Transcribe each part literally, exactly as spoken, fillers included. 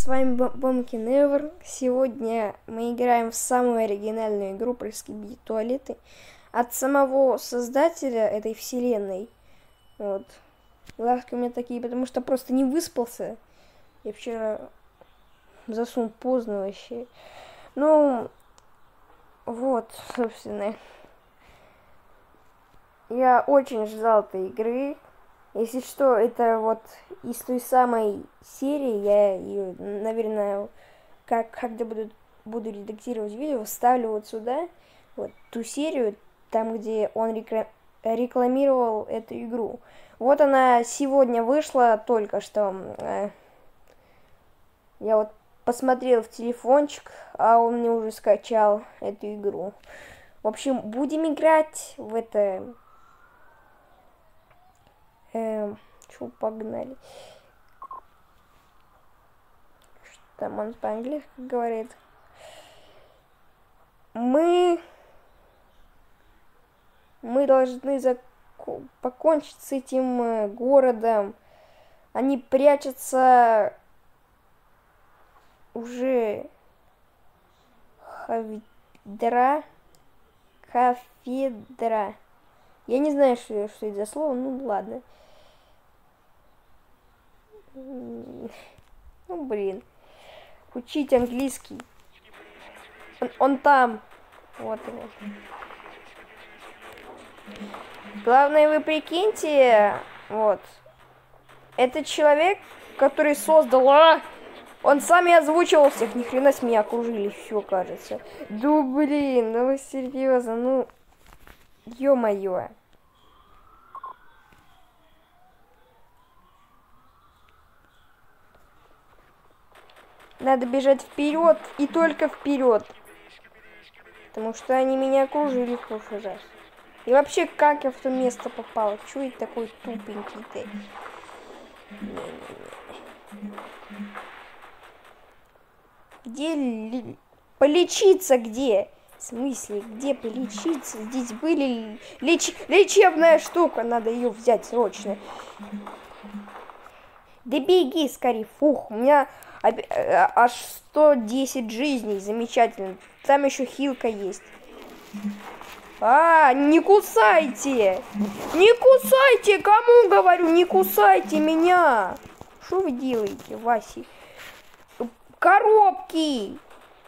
с вами Bumpkin Ever. Сегодня мы играем в самую оригинальную игру про скибиди туалеты от самого создателя этой вселенной. Вот. Глазки у меня такие, потому что просто не выспался. Я вчера заснул поздно вообще. Ну, вот, собственно. Я очень ждал этой игры. Если что, это вот из той самой серии, я ее, наверное, как, когда буду, буду редактировать видео, вставлю вот сюда, вот ту серию, там, где он рекламировал эту игру. Вот она сегодня вышла только что. Я вот посмотрел в телефончик, а он мне уже скачал эту игру. В общем, будем играть в это... Эм, чё, погнали. Что там он по-английски говорит? Мы... Мы должны зак... покончить с этим э, городом. Они прячутся уже... Хавидра. Кафедра. Я не знаю, что, что это за слово, ну ладно. Ну, блин. Учить английский. Он, он там. Вот он. Главное, вы прикиньте, вот. Этот человек, который создал... А, он сам и озвучивал всех. Ни хрена с меня окружили, все кажется. Да блин, ну серьезно, ну... Ё-моё. Надо бежать вперед и только вперед. Потому что они меня окружили в прошлый раз. И вообще, как я в то место попала? Чё это такой тупенький ты? Где ли... полечиться где? В смысле, где полечиться? Здесь были леч... лечебная штука, надо ее взять срочно. Да беги скорее, фух, у меня аж сто десять жизней, замечательно. Там еще хилка есть. А, не кусайте! Не кусайте, кому говорю, не кусайте меня! Что вы делаете, Васи? Коробки!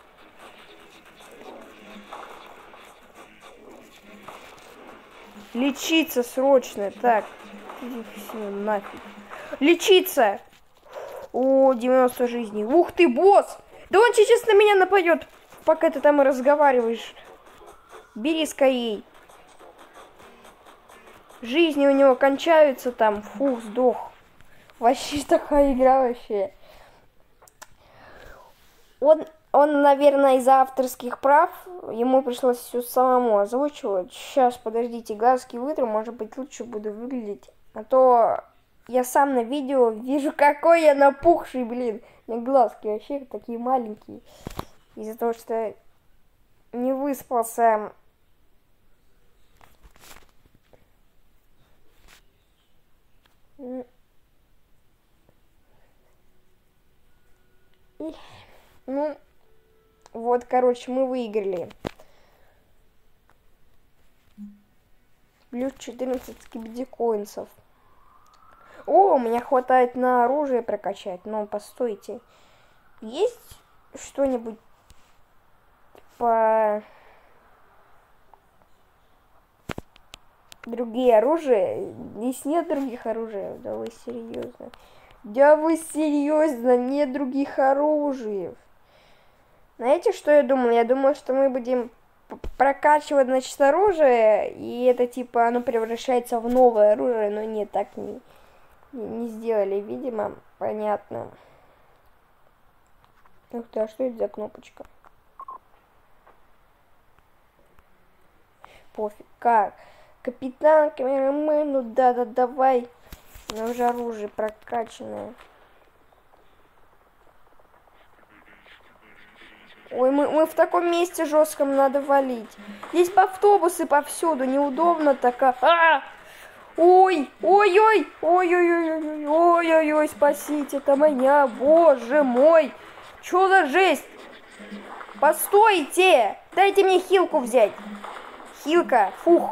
Лечиться срочно, так. Все, нафиг. Лечиться! О, девяносто жизней. Ух ты, босс! Да он сейчас на меня нападет, пока ты там разговариваешь. Бери скорей. Жизни у него кончаются там. Фух, сдох. Вообще такая игра вообще. Он, он, наверное, из-за авторских прав ему пришлось все самому озвучивать. Сейчас, подождите, глазки вытру, может быть, лучше буду выглядеть. А то я сам на видео вижу, какой я напухший, блин. У меня глазки вообще такие маленькие. Из-за того, что не выспался. И, ну, вот, короче, мы выиграли. Плюс четырнадцать скибидикоинсов. О, у меня хватает на оружие прокачать. Но постойте. Есть что-нибудь по... Другие оружия? Здесь нет других оружий. Да вы серьезно? Да вы серьезно? Нет других оружий. Знаете, что я думала? Я думала, что мы будем прокачивать, значит, оружие, и это типа оно превращается в новое оружие, но нет, так не, не сделали, видимо, понятно. Ух ты, а что это за кнопочка? Пофиг, как? Капитан, камерамен, ну да-да, давай. У меня уже оружие прокачанное. Ой, мы, мы в таком месте жестком, надо валить. Здесь автобусы повсюду, неудобно такая. А! Ой, ой-ой, ой-ой-ой, ой-ой-ой, спасите, это меня, боже мой. Чё за жесть? Постойте! Дайте мне хилку взять. Хилка, фух.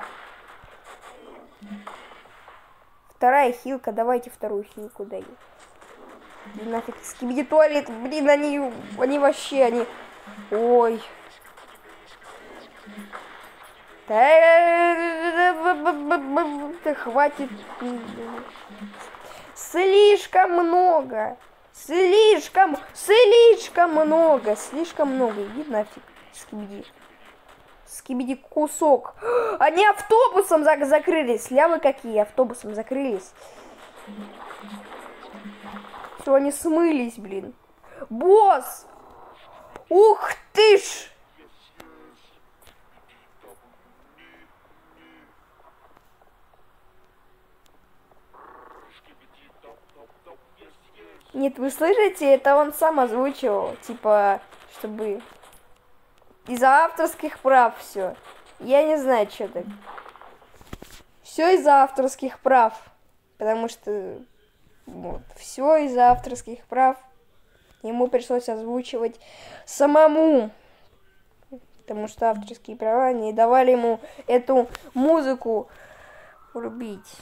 Вторая хилка, давайте вторую хилку даю. Блин, нафиг, скибиди туалет, блин, они, они вообще, они... Ой. Да хватит. Слишком много. Слишком, слишком много. Слишком много. Иди нафиг, скибиди. Скибиди кусок. Они автобусом зак закрылись. Лявы какие, автобусом закрылись. Все, они смылись, блин. Босс! Ух ты ж! Нет, вы слышите? Это он сам озвучивал. Типа, чтобы... Из-за авторских прав все. Я не знаю, что так. Все из-за авторских прав. Потому что... Вот. Все из-за авторских прав. Ему пришлось озвучивать самому. Потому что авторские права не давали ему эту музыку рубить.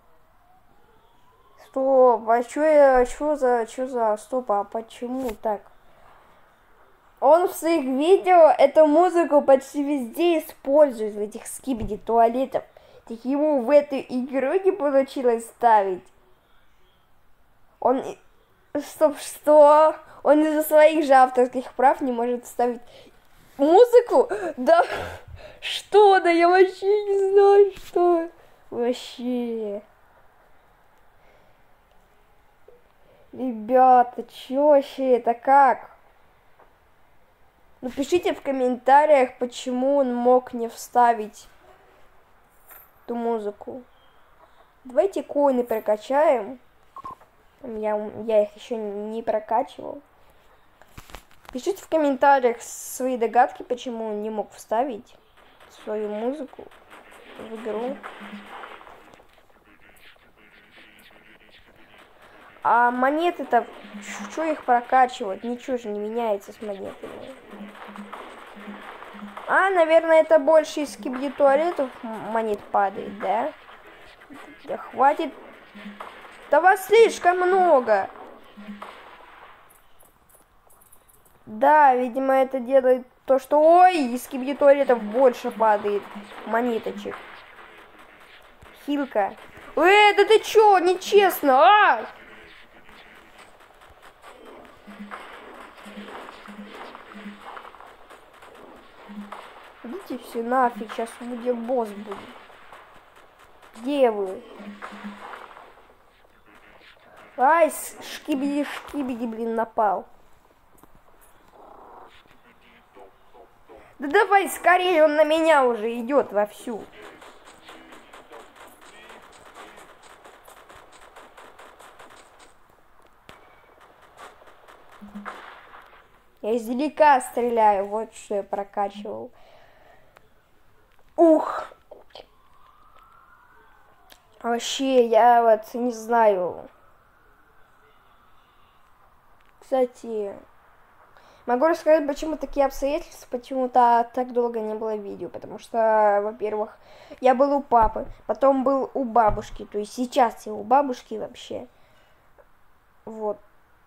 Стоп, а чё я, чё за, чё за, стоп, а почему так? Он в своих видео эту музыку почти везде использует, в этих скибиди туалетов. Так ему в эту игру не получилось ставить. Он, стоп, что? Он из-за своих же авторских прав не может ставить музыку? Да, что? Да я вообще не знаю, что. Вообще... Ребята, чё вообще это как? Напишите в комментариях, почему он мог не вставить эту музыку. Давайте коины прокачаем. Я, я их еще не прокачивал. Пишите в комментариях свои догадки, почему он не мог вставить свою музыку в игру. А монеты-то, что их прокачивать? Ничего же не меняется с монетами. А, наверное, это больше из скибиди туалетов монет падает, да? Да хватит. Да вас слишком много. Да, видимо, это делает то, что... Ой, из скибиди туалетов больше падает монеточек. Хилка. Э, да ты чё, нечестно, а? Идите все нафиг, сейчас где босс будет. Где вы? Ай, шкибиди, шкибиди, блин, напал. Да давай скорее, он на меня уже идет вовсю. Я издалека стреляю, вот что я прокачивал. Ух! Вообще, я вот не знаю. Кстати, могу рассказать, почему такие обстоятельства, почему-то так долго не было видео. Потому что, во-первых, я был у папы, потом был у бабушки. То есть сейчас я у бабушки вообще. Вот.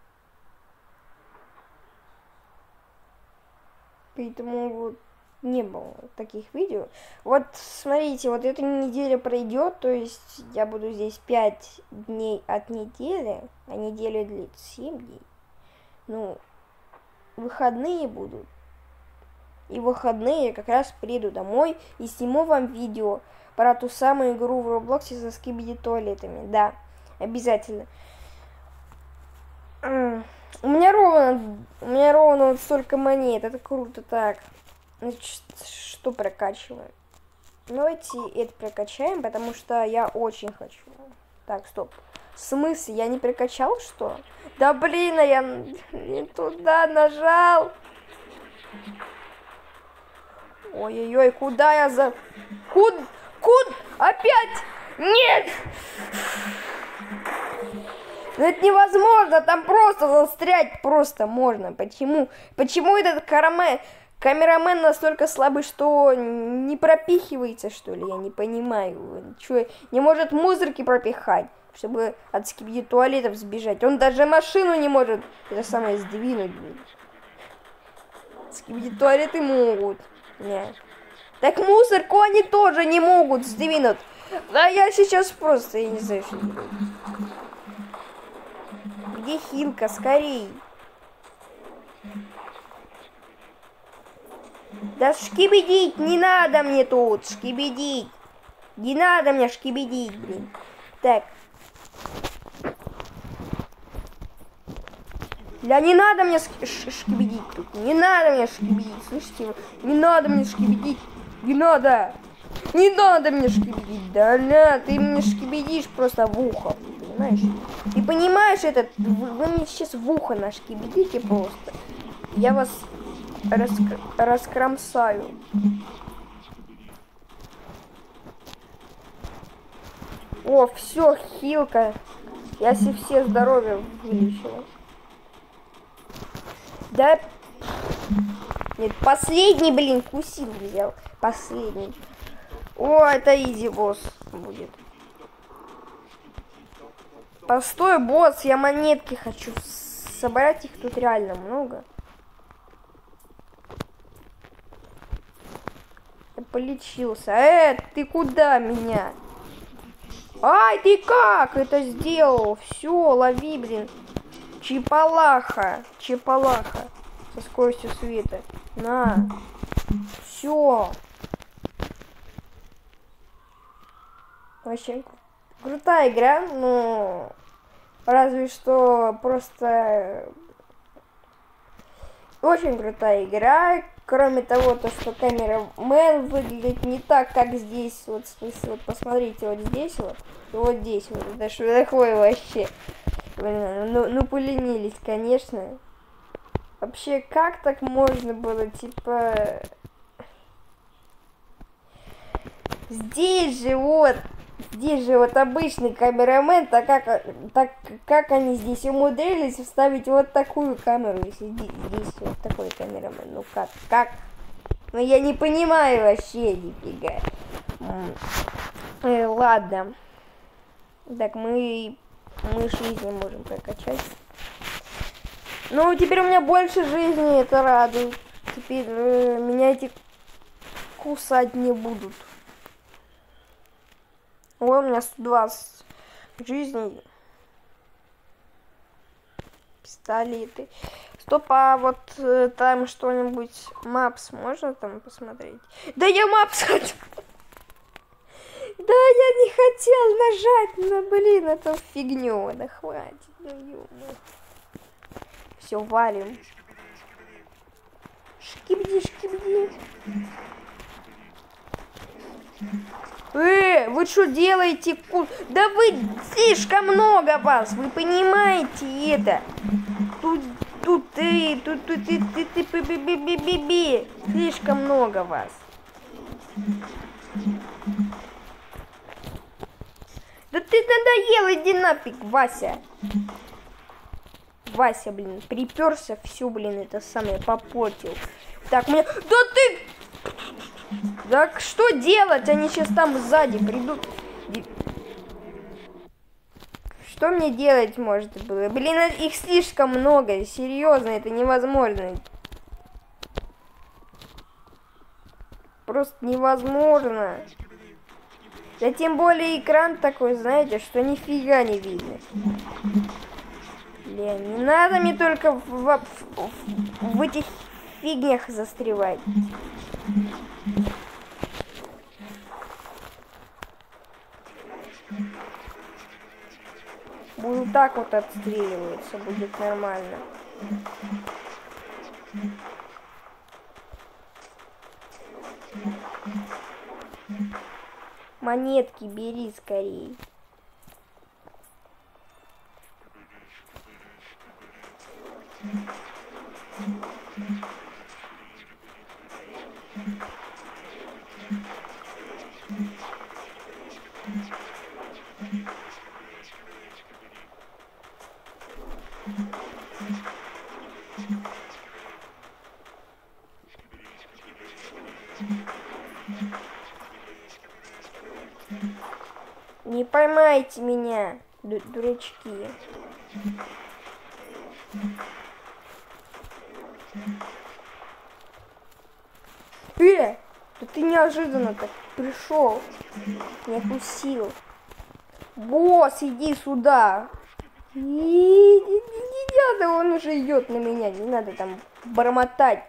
Поэтому вот не было таких видео. Вот смотрите, вот эта неделя пройдет, то есть я буду здесь пять дней от недели, а неделя длится семь дней. Ну, выходные будут. И в выходные я как раз приеду домой и сниму вам видео про ту самую игру в Роблоксе со скибиди туалетами. Да, обязательно. У меня ровно, у меня ровно вот столько монет, это круто. Так, значит, что прокачиваем? Давайте это прокачаем, потому что я очень хочу. Так, стоп. В смысле, я не прокачал, что? Да блин, а я не туда нажал. Ой-ой-ой, куда я за... Куд... Куд... Опять! Нет! Ну это невозможно, там просто застрять просто можно. Почему? Почему этот караме... камерамен настолько слабый, что не пропихивается, что ли? Я не понимаю. Чё, не может мусорки пропихать, чтобы от скибиди туалетов сбежать. Он даже машину не может это самое сдвинуть. Скибиди туалеты могут. Нет. Так мусорку они тоже не могут сдвинуть. Да я сейчас просто, я не знаю, что делать. Где Хилка? Скорей. Да шкибидить не надо мне тут, шкибидить. Не надо мне шкибидить, блин. Так. Да не надо мне шкибидить тут. Не надо мне шкибидить, слышите? Не надо мне шкибидить. Не надо. Не надо мне шкибидить. Да ля, ты мне шкибидишь просто в ухо. Понимаешь? Ты понимаешь это? Вы, вы мне сейчас в ухо нашкибидите просто. Я вас раск... раскромсаю. О, все, Хилка. Я себе все здоровье вылечила. Да. Нет, последний, блин, кусил взял. Последний. О, это изи босс будет. Постой, босс, я монетки хочу собрать, их тут реально много. Я полечился. Э, ты куда меня? Ай, ты как это сделал? Все, лови, блин. Чипалаха. Чипалаха. Со скоростью света. На. Все. Вообще крутая игра, но разве что просто очень крутая игра. Кроме того, то, что камерамен выглядит не так, как здесь. Вот, в смысле, вот посмотрите, вот здесь вот, и вот здесь вот. Это что такое вообще? Блин, ну, ну поленились, конечно. Вообще, как так можно было, типа... Здесь же вот, здесь же вот обычный камерамен, так как, так как они здесь умудрились вставить вот такую камеру, если здесь, здесь вот такой камерамен, ну как, как? Ну я не понимаю вообще нифига. Э, ладно. Так, мы, мы жизни можем прокачать. Ну, теперь у меня больше жизни, это радует. Теперь э, меня эти кусать не будут. Ой, у меня сто двадцать жизней. Пистолеты. Стоп, а вот э, там что-нибудь... Мапс можно там посмотреть? Да я мапс хочу! Да я не хотел нажать на, блин, эту фигню. Да хватит, да ё-моё. Все, валим. Шкибди, шкибди. Э, вы что делаете? Да вы слишком много вас, вы понимаете это? Тут, тут ты, тут, тут ты, ты, ты, ты, би, би, би, би, би. Слишком много вас. Да ты надоел, иди нафиг, Вася. Вася, блин, приперся, всю, блин, это самое попортил. Так, мне... Да ты... Так что делать? Они сейчас там сзади придут. Что мне делать может было? Блин, их слишком много. Серьезно, это невозможно. Просто невозможно. Да тем более экран такой, знаете, что нифига не видно. Блин, не надо мне только в, в, в, в этих фигнях застревать. Буду так вот отстреливаться, будет нормально. Монетки бери скорее. Не поймайте меня, ду дурачки. Э, да ты неожиданно так пришел, не отпустил. Босс, иди сюда. И, не, не, не надо, он уже идет на меня, не надо там бормотать.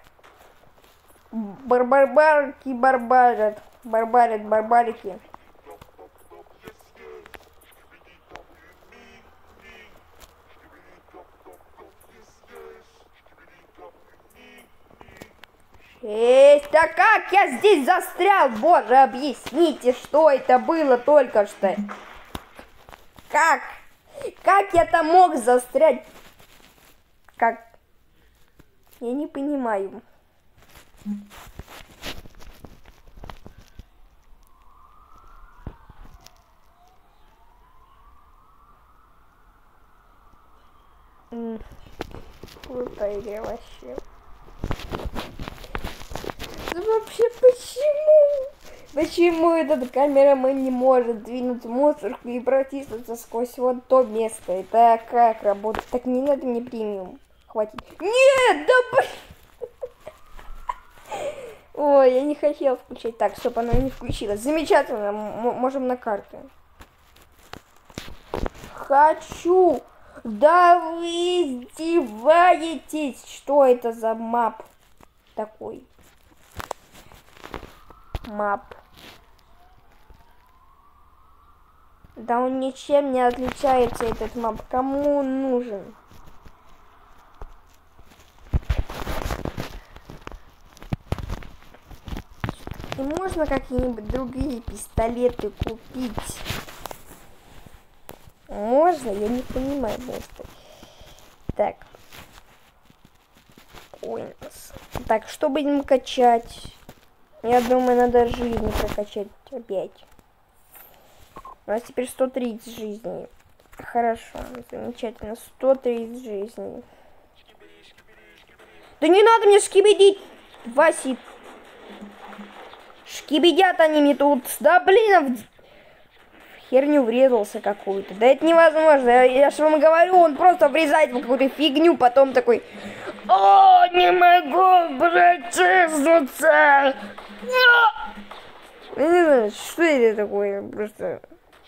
Барбарбарки барбарят, барбарят барбарики. Эй, да как я здесь застрял? Боже, объясните, что это было только что? Как? Как я там мог застрять? Как? Я не понимаю. Крутая игра вообще. Да вообще почему? Почему этот камерамен не может двинуть мусорку и протиснуться сквозь вот то место? Это как работает? Так не надо мне премиум. Хватит. Нет, да блин! Ой, я не хотел включать. Так, стоп, она не включилась. Замечательно, М можем на карты. Хочу! Да вы издеваетесь! Что это за мап такой? Мап. Да он ничем не отличается, этот мап. Кому он нужен? И можно какие-нибудь другие пистолеты купить? Можно? Я не понимаю просто. Так. Ой. Так, что будем качать? Я думаю, надо жизнь прокачать опять. У нас теперь сто тридцать жизней. Хорошо, замечательно. сто тридцать жизней. Да не надо мне шкибидить, Васик. Шкибидят они мне тут. Да блин, в херню врезался какую-то. Да это невозможно. Я, я же вам говорю, он просто врезает в какую-то фигню, потом такой: о, не могу протиснуться. Я не знаю, что это такое, просто.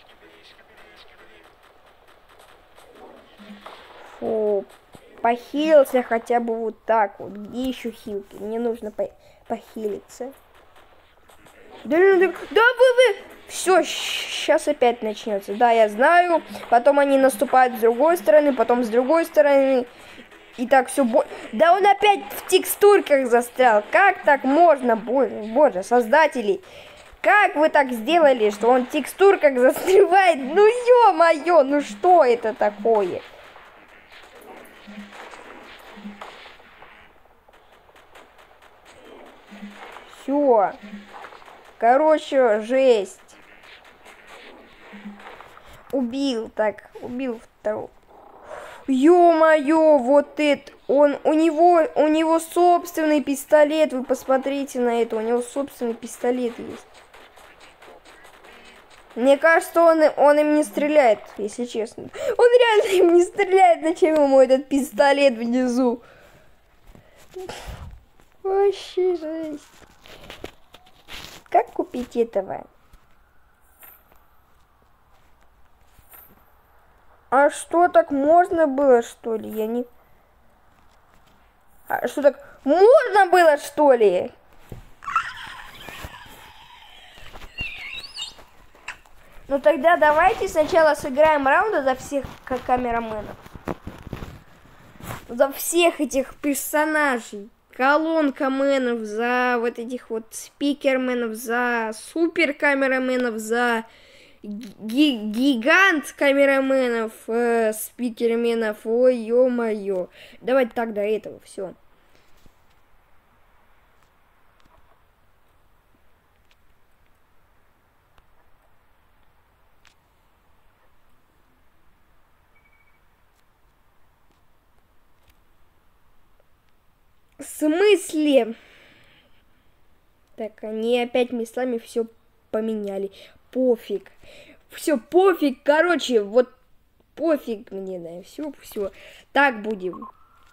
Фу, похилился хотя бы вот так вот. Где еще хилки? Мне нужно по похилиться. Да, да, да, да вы, вы. Все, сейчас опять начнется. Да, я знаю. Потом они наступают с другой стороны, потом с другой стороны. И так все. Бо... Да он опять в текстурках застрял. Как так можно? Боже, боже, создатели. Как вы так сделали, что он в текстурках застревает? Ну ё-моё, ну что это такое? Все. Короче, жесть. Убил, так, убил второго. Ё-моё, вот это, он, у него, у него собственный пистолет, вы посмотрите на это, у него собственный пистолет есть. Мне кажется, он, он им не стреляет, если честно. Он реально им не стреляет, зачем ему этот пистолет внизу? Вообще жесть. Как купить этого? А что, так можно было, что ли? Я не... А что, так можно было, что ли? Ну тогда давайте сначала сыграем раунды за всех камераменов. За всех этих персонажей. Колонкаменов, за вот этих вот спикерменов, за супер камераменов, за ги гигант камераменов, э, спикерменов. Ой, ё-моё. Давайте так до этого, все. В смысле? Так, они опять местами все поменяли. Пофиг. Все, пофиг. Короче, вот пофиг мне, да. Все, все. Так будем.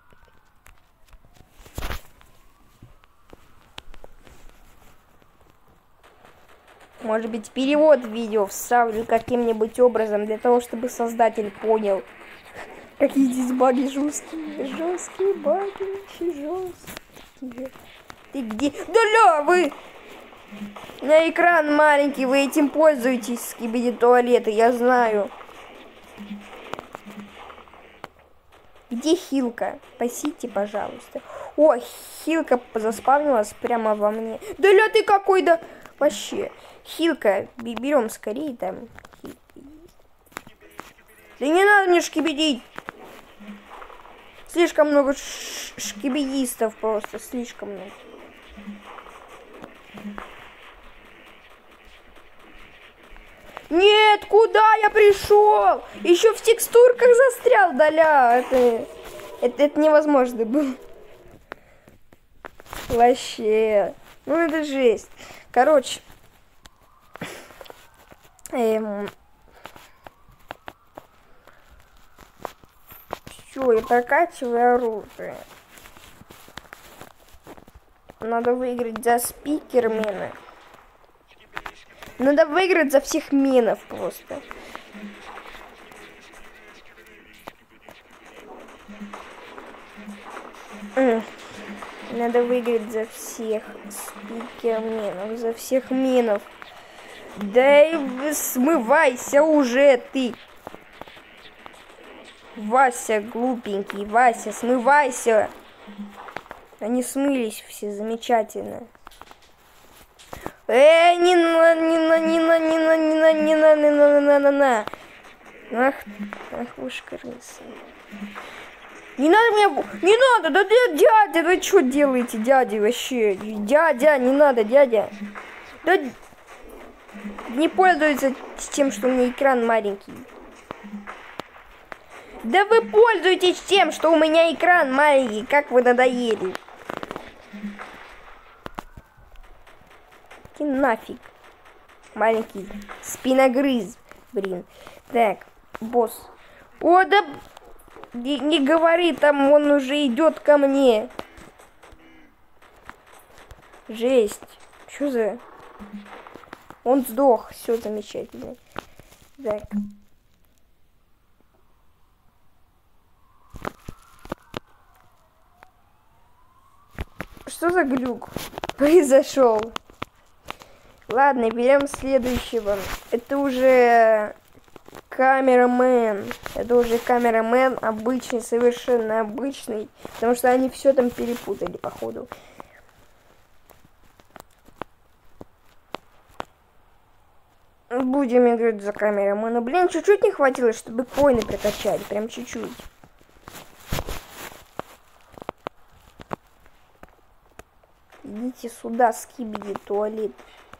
Может быть, перевод видео вставлю каким-нибудь образом, для того, чтобы создатель понял. Какие здесь баги жесткие. Жесткие баги. Жесткие. Ты где? Да ля, вы! На экран маленький, вы этим пользуетесь, скибиди туалеты, я знаю. Где Хилка? Спасите, пожалуйста. О, Хилка заспавнилась прямо во мне. Да ля ты какой, да... Вообще. Хилка, берем скорее там. Да не надо мне шкибидить. Слишком много шкибидистов просто, слишком много. Нет, куда я пришел? Еще в текстурках застрял, да-ля. Это, это, это невозможно было. Вообще. Ну это жесть. Короче. Эм... Все, я прокачиваю оружие. Надо выиграть за спикермена. Надо выиграть за всех менов просто. Надо выиграть за всех спикерменов, за всех менов. Да и смывайся уже ты. Вася, глупенький, Вася, смывайся. Они смылись все замечательно. Эй, не на, не на, не на, не на, не на, не на, не на, на, на, на. Ах, ах уж крыса. Не надо мне, не надо, да дядя, вы что делаете, дядя, вообще? Дядя, не надо, дядя. Да не пользуется тем, что у меня экран маленький. Да вы пользуетесь тем, что у меня экран маленький, как вы надоели. И нафиг. Маленький спиногрыз, блин. Так, босс. О, да не, не говори, там он уже идет ко мне. Жесть. Что за... Он сдох, все замечательно. Так. Что за глюк произошел? Ладно, берем следующего. Это уже камерамен. Это уже камерамен обычный, совершенно обычный. Потому что они все там перепутали, походу. Будем играть за камерамена. Блин, чуть-чуть не хватило, чтобы коины прокачали. Прям чуть-чуть. Идите сюда, скибиди туалет.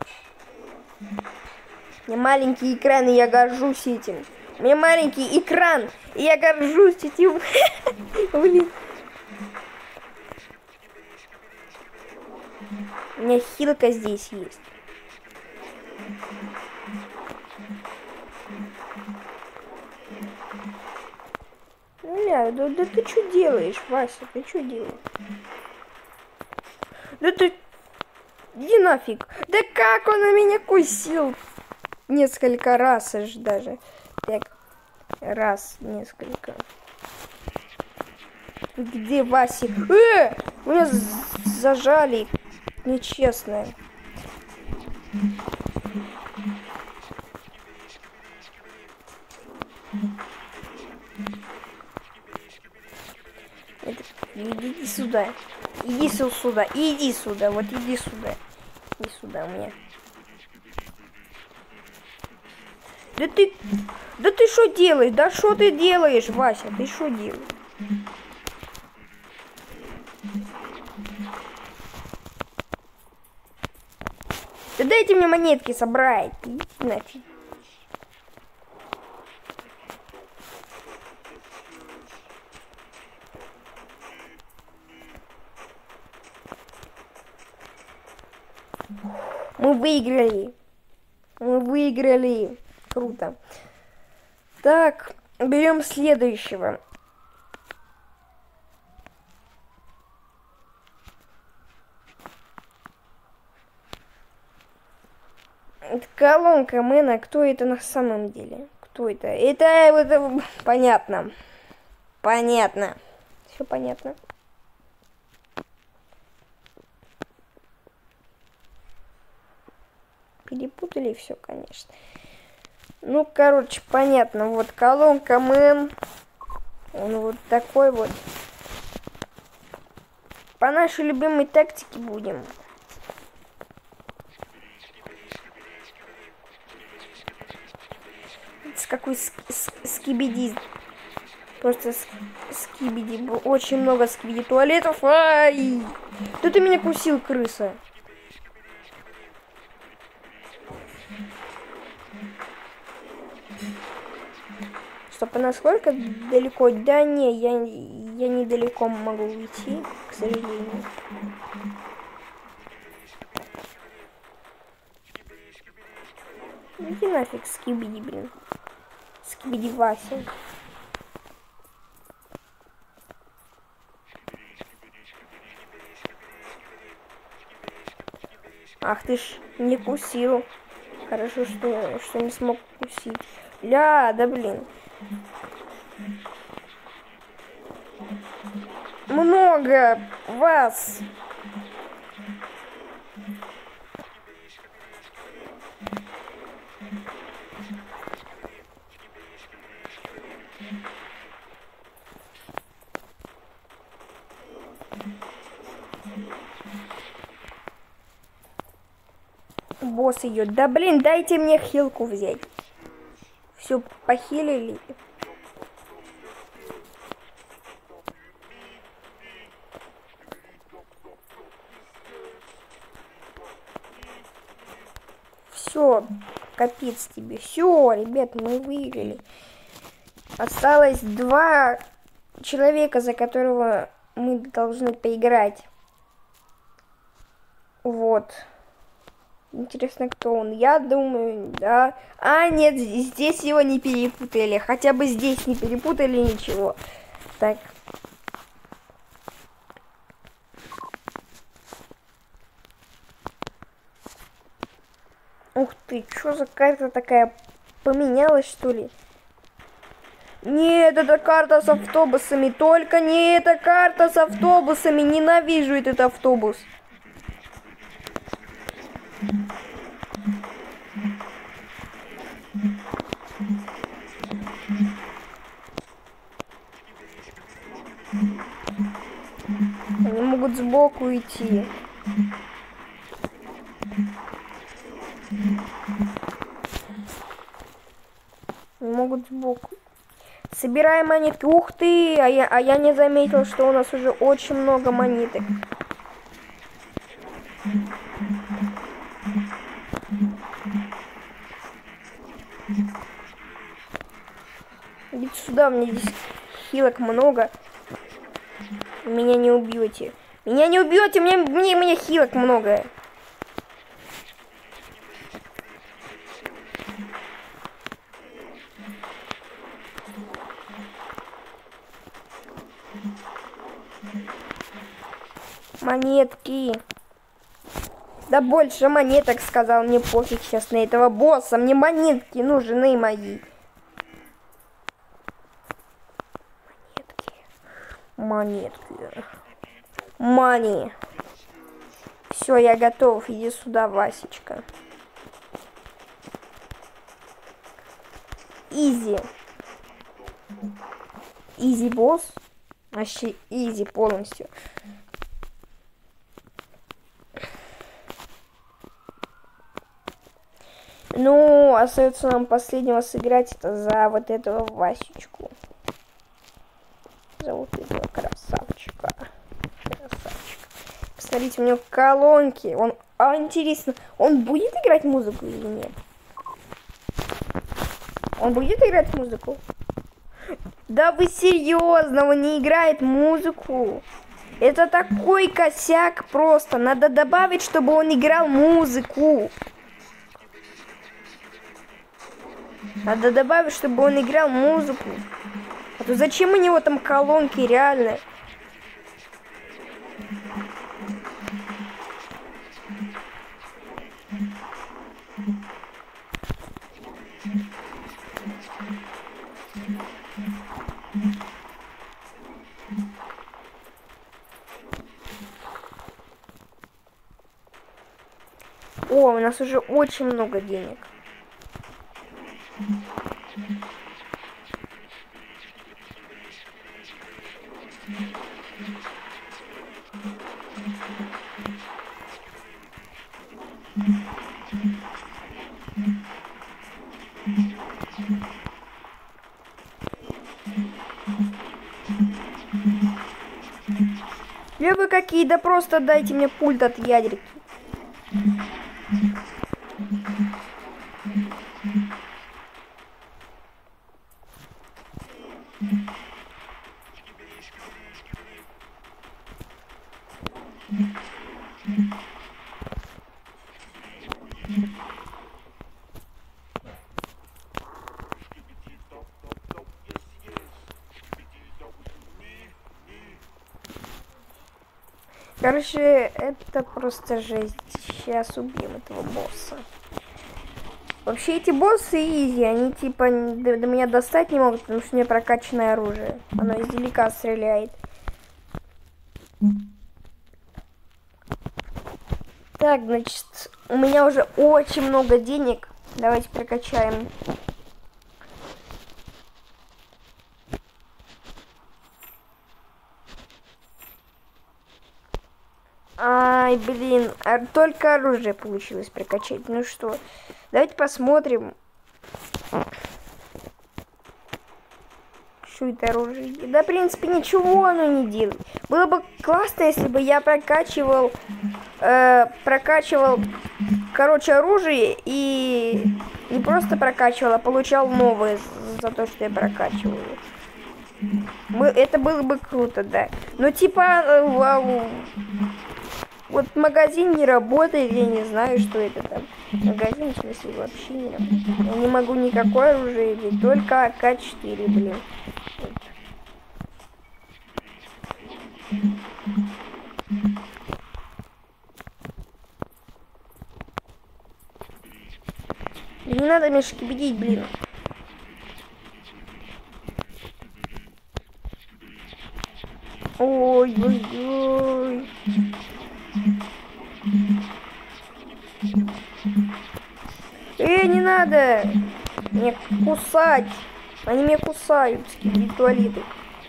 У меня маленький экран, и я горжусь этим. У меня маленький экран, и я горжусь этим. Блин. У меня хилка здесь есть. Бля, да, да ты что делаешь, Вася? Ты что делаешь? Да ты... Иди нафиг. Да как он на меня кусил? Несколько раз аж даже. Так. Раз, несколько. Где Васик? Э! Меня зажали. Нечестно. Это... Иди сюда. Иди сюда. Иди сюда. Вот иди сюда. Иди сюда у меня. Да ты... Да ты что делаешь? Да что ты делаешь, Вася? Ты что делаешь? Да дайте мне монетки собрать. Идите нафиг. Мы выиграли. Мы выиграли. Круто. Так, берем следующего. Это колонка Мэна. Кто это на самом деле? Кто это? Это, это понятно. Понятно. Все понятно. Перепутали все, конечно. Ну, короче, понятно. Вот колонка Мэн. Он вот такой вот. По нашей любимой тактике будем. С какой скибиди. Просто скибиди. Очень много скибиди туалетов. Ай! Да ты меня кусил, крыса. Стоп, а насколько далеко? Да не, я, я недалеко могу уйти, к сожалению. Иди нафиг, скибиди, блин. Скибиди Вася. Ах ты ж, не кусил. Хорошо, что, что не смог кусить. Ля, да блин. Много вас. Босс идет. Да блин, дайте мне хилку взять. Все похилили. Все, капец тебе. Все, ребят, мы выиграли. Осталось два человека, за которого мы должны поиграть. Вот. Интересно, кто он? Я думаю, да. А, нет, здесь его не перепутали. Хотя бы здесь не перепутали ничего. Так. Ух ты, что за карта такая? Поменялась, что ли? Нет, это карта с автобусами. Только не эта карта с автобусами. Ненавижу этот автобус. Они могут сбоку идти. Они могут сбоку. Собираем монетки. Ух ты! А я, а я не заметил, что у нас уже очень много монеток. Идите сюда, мне здесь хилок много. Меня не убьете. Меня не убьете, мне, мне, мне хилок много. Монетки. Да больше монеток, сказал, мне пофиг сейчас на этого босса. Мне монетки нужны мои. Монетки. Мани. Все, я готов. Иди сюда, Васечка. Изи. Изи босс. Вообще изи полностью. Ну, остается нам последнего сыграть это за вот этого Васечку. За вот этого красавчика. Красавчика. Посмотрите, у него колонки. Он, а интересно, он будет играть музыку или нет? Он будет играть музыку? Да вы серьезно, он не играет музыку? Это такой косяк просто. Надо добавить, чтобы он играл музыку. Надо добавить, чтобы он играл музыку. А то зачем у него там колонки, реально? О, у нас уже очень много денег. Вы какие, да просто дайте мне пульт от ядерки. Короче, это просто жесть. Сейчас убьем этого босса. Вообще эти боссы изи, они типа до, до меня достать не могут, потому что у меня прокачанное оружие. Оно издалека стреляет. Так, значит, у меня уже очень много денег. Давайте прокачаем. Ай, блин, а только оружие получилось прокачать. Ну что, давайте посмотрим. Что это оружие? Да, в принципе, ничего оно не делает. Было бы классно, если бы я прокачивал, э, прокачивал, короче, оружие и не просто прокачивал, а получал новое за то, что я прокачивал. Мы, это было бы круто, да. Но типа... Э, вот магазин не работает, я не знаю, что это там. Магазин, в смысле, вообще не работает. Я не могу никакое оружие иметь, только А К четыре, блин. Вот. Не надо меня шкибидить, блин. Ой-ой-ой. Эй, не надо меня кусать. Они меня кусают, туалеты.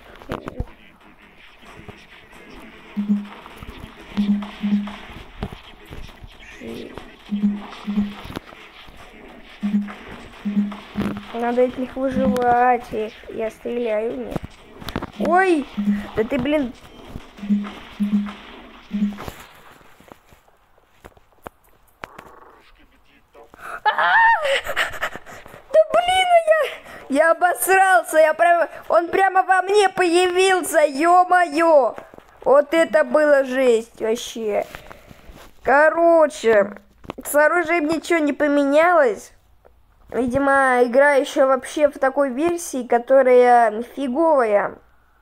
Надо от них выживать. Я, я стреляю в них. Ой, да ты, блин. Да блин, я, я обосрался, я прямо, он прямо во мне появился, ё-моё. Вот это было жесть вообще. Короче, с оружием ничего не поменялось. Видимо, игра еще вообще в такой версии, которая фиговая.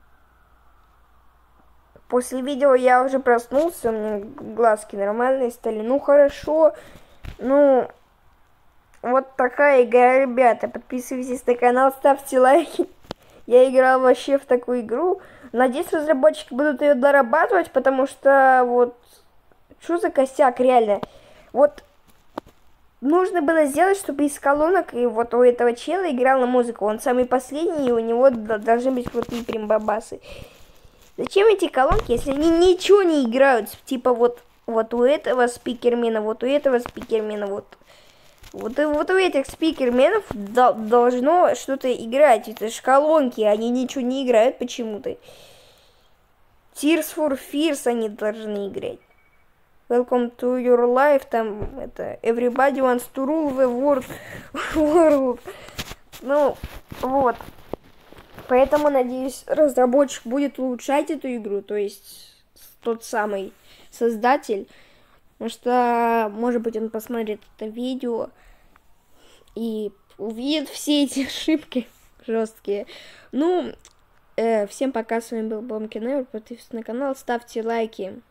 После видео я уже проснулся, у меня глазки нормальные стали. Ну хорошо, ну вот такая игра, ребята. Подписывайтесь на канал, ставьте лайки. Я играл вообще в такую игру. Надеюсь, разработчики будут ее дорабатывать, потому что вот что за косяк, реально. Вот нужно было сделать, чтобы из колонок и вот у этого чела играла музыка. Он самый последний, и у него должны быть крутые прям-бабасы. Зачем эти колонки, если они ничего не играют? Типа вот, вот у этого спикермена, вот у этого спикермена, вот. Вот, и вот у этих спикерменов до, должно что-то играть. Это же колонки, они ничего не играют почему-то. Tears for Fears они должны играть. Welcome to your life, там это Everybody wants to rule the world. world. Ну, вот. Поэтому, надеюсь, разработчик будет улучшать эту игру, то есть тот самый создатель, потому что, может быть, он посмотрит это видео и увидит все эти ошибки жесткие. Ну, э, всем пока, с вами был Бомкинер, подписывайтесь на канал, ставьте лайки.